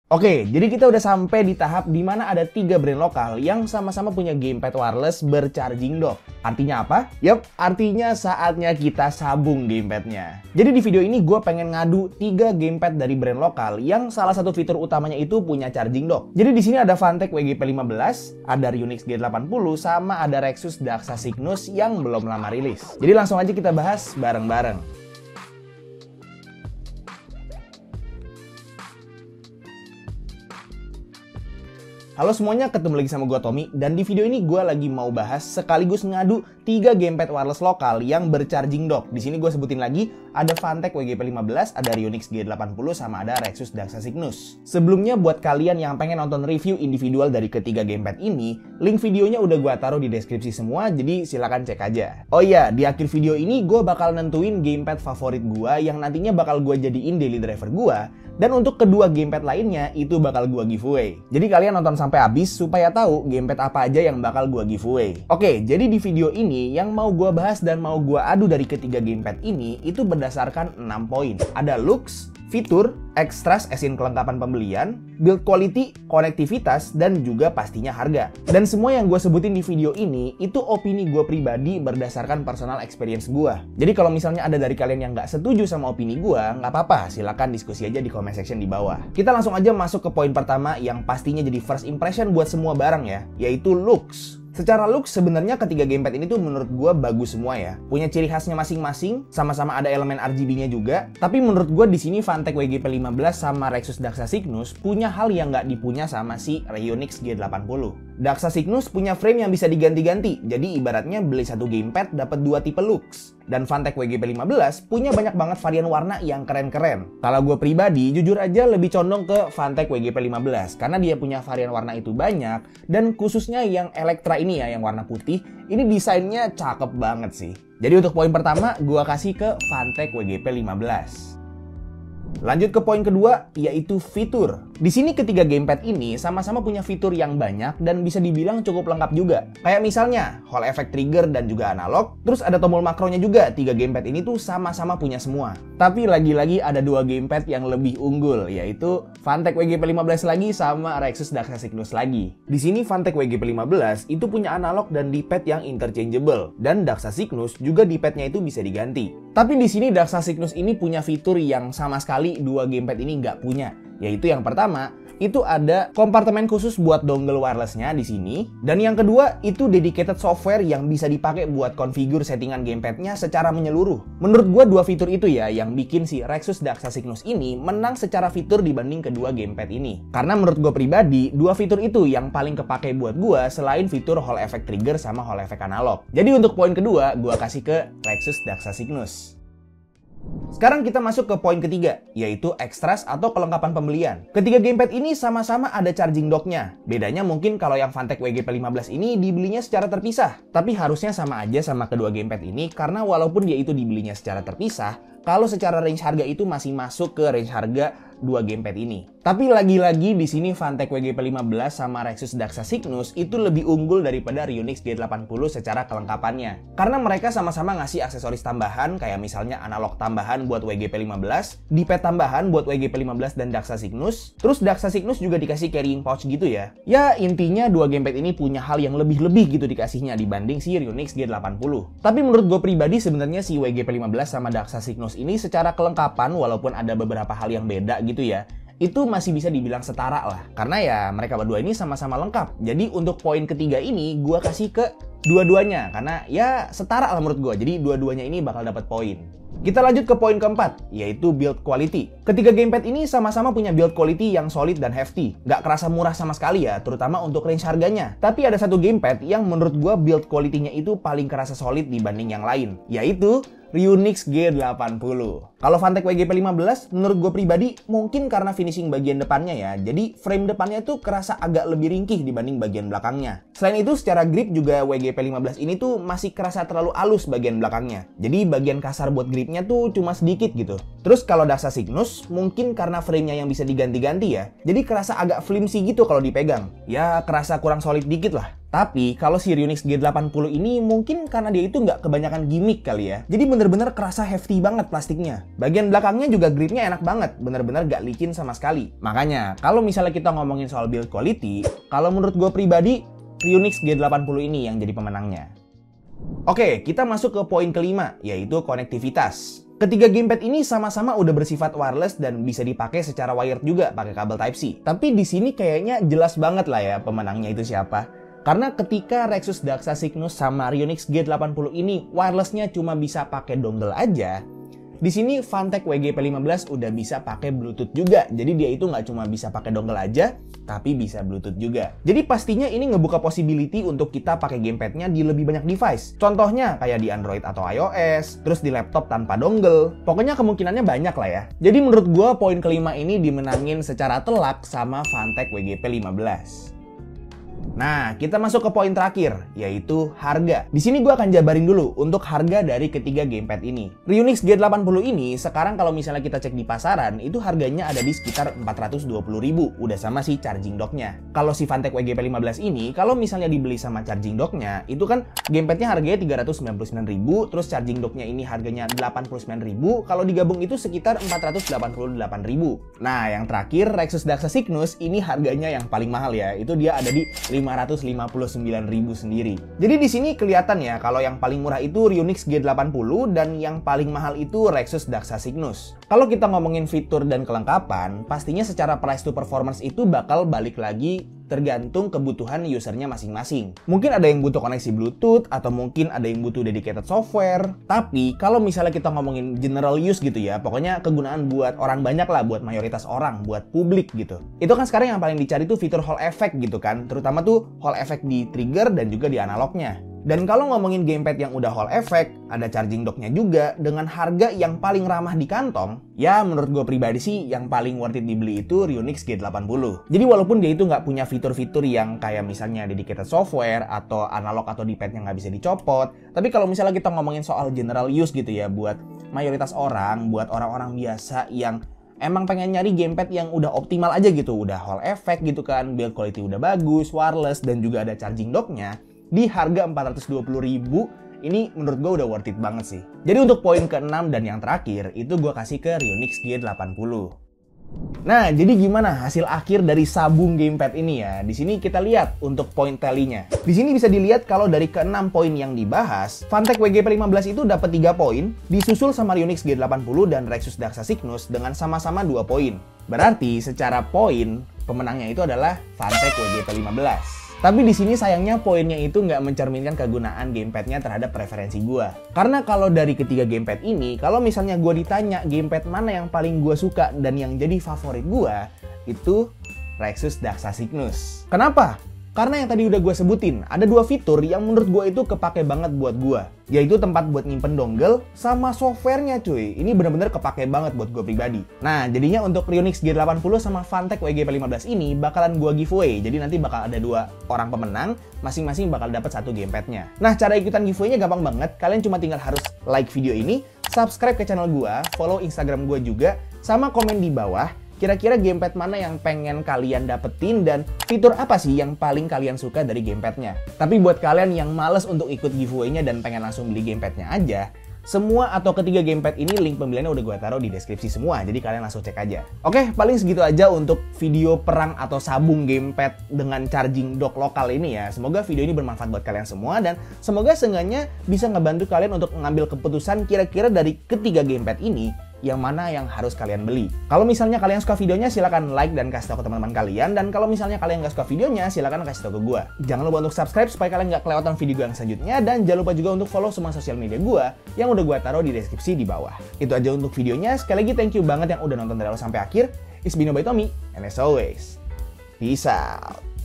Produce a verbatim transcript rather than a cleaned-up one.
Oke, jadi kita udah sampai di tahap dimana ada tiga brand lokal yang sama-sama punya gamepad wireless bercharging dock. Artinya apa? Yap, artinya saatnya kita sabung gamepadnya. Jadi di video ini gue pengen ngadu tiga gamepad dari brand lokal yang salah satu fitur utamanya itu punya charging dock. Jadi di sini ada Phanteks W G P lima belas, ada Ryunix G delapan puluh, sama ada Rexus Daxa Cygnus yang belum lama rilis. Jadi langsung aja kita bahas bareng-bareng. Halo semuanya, ketemu lagi sama gue Tommy, dan di video ini gue lagi mau bahas sekaligus ngadu tiga gamepad wireless lokal yang bercharging dock. Di sini gue sebutin lagi, ada Phanteks W G P lima belas, ada Ryunix G delapan puluh, sama ada Rexus Daxa Cygnus. Sebelumnya buat kalian yang pengen nonton review individual dari ketiga gamepad ini, link videonya udah gue taruh di deskripsi semua, jadi silahkan cek aja. Oh iya, di akhir video ini gue bakal nentuin gamepad favorit gue yang nantinya bakal gue jadiin daily driver gue. Dan untuk kedua gamepad lainnya itu bakal gua giveaway. Jadi kalian nonton sampai habis supaya tahu gamepad apa aja yang bakal gua giveaway. Oke, jadi di video ini yang mau gua bahas dan mau gua adu dari ketiga gamepad ini itu berdasarkan enam poin. Ada looks, fitur, extras as in kelengkapan pembelian, build quality, konektivitas, dan juga pastinya harga. Dan semua yang gue sebutin di video ini itu opini gue pribadi berdasarkan personal experience gue. Jadi kalau misalnya ada dari kalian yang nggak setuju sama opini gue, nggak apa-apa, silakan diskusi aja di comment section di bawah. Kita langsung aja masuk ke poin pertama yang pastinya jadi first impression buat semua barang ya, yaitu looks. Secara look sebenarnya ketiga gamepad ini tuh menurut gue bagus semua ya. Punya ciri khasnya masing-masing, sama-sama ada elemen R G B-nya juga. Tapi menurut gue di sini Phanteks W G P lima belas sama Rexus Daxa Cygnus punya hal yang nggak dipunya sama si Ryunix G delapan puluh. Daxa Cygnus punya frame yang bisa diganti-ganti. Jadi ibaratnya beli satu gamepad dapat dua tipe looks. Dan Phanteks W G P lima belas punya banyak banget varian warna yang keren-keren. Kalau gue pribadi, jujur aja lebih condong ke Phanteks W G P lima belas karena dia punya varian warna itu banyak, dan khususnya yang Elektra ini ya, yang warna putih, ini desainnya cakep banget sih. Jadi untuk poin pertama, gue kasih ke Phanteks W G P lima belas. Lanjut ke poin kedua, yaitu fitur. Di sini ketiga gamepad ini sama-sama punya fitur yang banyak dan bisa dibilang cukup lengkap juga. Kayak misalnya Hall Effect Trigger dan juga analog, terus ada tombol makronya juga. Tiga gamepad ini tuh sama-sama punya semua. Tapi lagi-lagi ada dua gamepad yang lebih unggul, yaitu Phanteks W G P lima belas lagi sama Rexus Daxa Cygnus lagi. Di sini Phanteks W G P lima belas itu punya analog dan D-pad yang interchangeable, dan Daxa Cygnus juga D-padnya itu bisa diganti. Tapi di sini Daxa Cygnus ini punya fitur yang sama sekali dua gamepad ini nggak punya, yaitu yang pertama itu ada kompartemen khusus buat dongle wirelessnya di sini, dan yang kedua itu dedicated software yang bisa dipakai buat konfigur settingan gamepadnya secara menyeluruh. Menurut gua dua fitur itu ya yang bikin si Rexus Daxa Cygnus ini menang secara fitur dibanding kedua gamepad ini. Karena menurut gua pribadi dua fitur itu yang paling kepake buat gua selain fitur Hall Effect Trigger sama Hall Effect Analog. Jadi untuk poin kedua gua kasih ke Rexus Daxa Cygnus. Sekarang kita masuk ke poin ketiga, yaitu extras atau kelengkapan pembelian. Ketiga gamepad ini sama-sama ada charging docknya. Bedanya mungkin kalau yang Phanteks W G P lima belas ini dibelinya secara terpisah. Tapi harusnya sama aja sama kedua gamepad ini karena walaupun dia itu dibelinya secara terpisah, kalau secara range harga itu masih masuk ke range harga dua gamepad ini. Tapi lagi-lagi di sini Phanteks W G P lima belas sama Rexus Daxa Cygnus itu lebih unggul daripada Ryunix G delapan puluh secara kelengkapannya. Karena mereka sama-sama ngasih aksesoris tambahan kayak misalnya analog tambahan buat W G P lima belas, D-pad tambahan buat W G P lima belas dan Daxa Cygnus. Terus Daxa Cygnus juga dikasih carrying pouch gitu ya. Ya intinya dua gamepad ini punya hal yang lebih-lebih gitu dikasihnya dibanding si Ryunix G delapan puluh. Tapi menurut gue pribadi sebenarnya si W G P lima belas sama Daxa Cygnus ini secara kelengkapan walaupun ada beberapa hal yang beda gitu ya, itu masih bisa dibilang setara lah. Karena ya mereka berdua ini sama-sama lengkap. Jadi untuk poin ketiga ini gue kasih ke dua-duanya karena ya setara lah menurut gue. Jadi dua-duanya ini bakal dapat poin. Kita lanjut ke poin keempat, yaitu build quality. Ketiga gamepad ini sama-sama punya build quality yang solid dan hefty. Nggak kerasa murah sama sekali ya, terutama untuk range harganya. Tapi ada satu gamepad yang menurut gue build quality-nya itu paling kerasa solid dibanding yang lain, yaitu Ryunix G delapan puluh. Kalau Phanteks W G P lima belas menurut gue pribadi mungkin karena finishing bagian depannya ya. Jadi frame depannya tuh kerasa agak lebih ringkih dibanding bagian belakangnya. Selain itu secara grip juga W G P lima belas ini tuh masih kerasa terlalu halus bagian belakangnya. Jadi bagian kasar buat gripnya tuh cuma sedikit gitu. Terus kalau Daxa Cygnus mungkin karena framenya yang bisa diganti-ganti ya. Jadi kerasa agak flimsy gitu kalau dipegang. Ya kerasa kurang solid dikit lah. Tapi kalau si Ryunix G delapan puluh ini mungkin karena dia itu nggak kebanyakan gimmick kali ya. Jadi bener-bener kerasa hefty banget plastiknya. Bagian belakangnya juga gripnya enak banget, bener-bener gak licin sama sekali. Makanya kalau misalnya kita ngomongin soal build quality, kalau menurut gue pribadi, Ryunix G delapan puluh ini yang jadi pemenangnya. Oke, kita masuk ke poin kelima, yaitu konektivitas. Ketiga gamepad ini sama-sama udah bersifat wireless dan bisa dipakai secara wired juga pakai kabel Type-C. Tapi di sini kayaknya jelas banget lah ya pemenangnya itu siapa. Karena ketika Rexus Daxa Cygnus sama Ryunix G delapan puluh ini wirelessnya cuma bisa pakai dongle aja, di sini Phanteks W G P lima belas udah bisa pakai Bluetooth juga. Jadi dia itu nggak cuma bisa pakai dongle aja, tapi bisa Bluetooth juga. Jadi pastinya ini ngebuka possibility untuk kita pakai gamepadnya di lebih banyak device. Contohnya kayak di Android atau iOS, terus di laptop tanpa dongle. Pokoknya kemungkinannya banyak lah ya. Jadi menurut gua poin kelima ini dimenangin secara telak sama Phanteks W G P lima belas. Nah, kita masuk ke poin terakhir, yaitu harga. Di sini gue akan jabarin dulu untuk harga dari ketiga gamepad ini. Ryunix G delapan puluh ini sekarang kalau misalnya kita cek di pasaran, itu harganya ada di sekitar empat ratus dua puluh ribu, udah sama si charging docknya. Kalau si Phanteks W G P lima belas ini, kalau misalnya dibeli sama charging docknya, itu kan gamepadnya harganya tiga ratus sembilan puluh sembilan ribu, terus charging docknya ini harganya delapan puluh sembilan ribu, kalau digabung itu sekitar empat ratus delapan puluh delapan ribu. Nah, yang terakhir, Rexus Daxa Cygnus ini harganya yang paling mahal ya, itu dia ada di lima ratus lima puluh sembilan ribu sendiri. Jadi di sini kelihatan ya kalau yang paling murah itu Ryunix G delapan puluh dan yang paling mahal itu Rexus Daxa Cygnus. Kalau kita ngomongin fitur dan kelengkapan, pastinya secara price to performance itu bakal balik lagi tergantung kebutuhan usernya masing-masing. Mungkin ada yang butuh koneksi Bluetooth atau mungkin ada yang butuh dedicated software. Tapi kalau misalnya kita ngomongin general use gitu ya, pokoknya kegunaan buat orang banyak lah, buat mayoritas orang, buat publik gitu. Itu kan sekarang yang paling dicari tuh fitur Hall effect gitu kan, terutama tuh Hall effect di trigger dan juga di analognya. Dan kalau ngomongin gamepad yang udah Hall effect, ada charging docknya juga dengan harga yang paling ramah di kantong, ya menurut gue pribadi sih yang paling worth it dibeli itu Ryunix G delapan puluh. Jadi walaupun dia itu nggak punya fitur-fitur yang kayak misalnya dedicated software atau analog atau D-padnya nggak bisa dicopot, tapi kalau misalnya kita ngomongin soal general use gitu ya, buat mayoritas orang, buat orang-orang biasa yang emang pengen nyari gamepad yang udah optimal aja gitu, udah Hall effect gitu kan, build quality udah bagus, wireless, dan juga ada charging docknya, di harga empat ratus dua puluh ribu, ini menurut gue udah worth it banget sih. Jadi untuk poin keenam dan yang terakhir, itu gue kasih ke Ryunix G delapan puluh. Nah, jadi gimana hasil akhir dari sabung gamepad ini ya? Di sini kita lihat untuk poin tally-nya. Di sini bisa dilihat kalau dari keenam poin yang dibahas, Phanteks W G P lima belas itu dapat tiga poin, disusul sama Ryunix G delapan puluh dan Rexus Daxa Cygnus dengan sama-sama dua poin. Berarti secara poin, pemenangnya itu adalah Phanteks W G P lima belas. Tapi di sini sayangnya poinnya itu nggak mencerminkan kegunaan gamepadnya terhadap preferensi gue. Karena kalau dari ketiga gamepad ini, kalau misalnya gue ditanya gamepad mana yang paling gue suka dan yang jadi favorit gue, itu Rexus Daxa Cygnus. Kenapa? Karena yang tadi udah gue sebutin, ada dua fitur yang menurut gue itu kepake banget buat gue. Yaitu tempat buat nyimpen dongle sama softwarenya cuy. Ini bener-bener kepake banget buat gue pribadi. Nah, jadinya untuk Ryunix G delapan puluh sama Phanteks W G P lima belas ini bakalan gue giveaway. Jadi nanti bakal ada dua orang pemenang, masing-masing bakal dapat satu gamepadnya. Nah, cara ikutan giveaway-nya gampang banget. Kalian cuma tinggal harus like video ini, subscribe ke channel gue, follow Instagram gue juga, sama komen di bawah. Kira-kira gamepad mana yang pengen kalian dapetin dan fitur apa sih yang paling kalian suka dari gamepadnya. Tapi buat kalian yang males untuk ikut giveaway-nya dan pengen langsung beli gamepadnya aja, semua atau ketiga gamepad ini link pembeliannya udah gue taruh di deskripsi semua, jadi kalian langsung cek aja. Oke, paling segitu aja untuk video perang atau sabung gamepad dengan charging dock lokal ini ya. Semoga video ini bermanfaat buat kalian semua dan semoga seenggaknya bisa ngebantu kalian untuk mengambil keputusan kira-kira dari ketiga gamepad ini yang mana yang harus kalian beli. Kalau misalnya kalian suka videonya, silahkan like dan kasih tahu ke teman-teman kalian. Dan kalau misalnya kalian nggak suka videonya, silahkan kasih tahu ke gue. Jangan lupa untuk subscribe supaya kalian nggak kelewatan video gue yang selanjutnya. Dan jangan lupa juga untuk follow semua sosial media gue yang udah gue taruh di deskripsi di bawah. Itu aja untuk videonya. Sekali lagi thank you banget yang udah nonton dari awal sampai akhir. It's been by Tommy, and as always, peace out.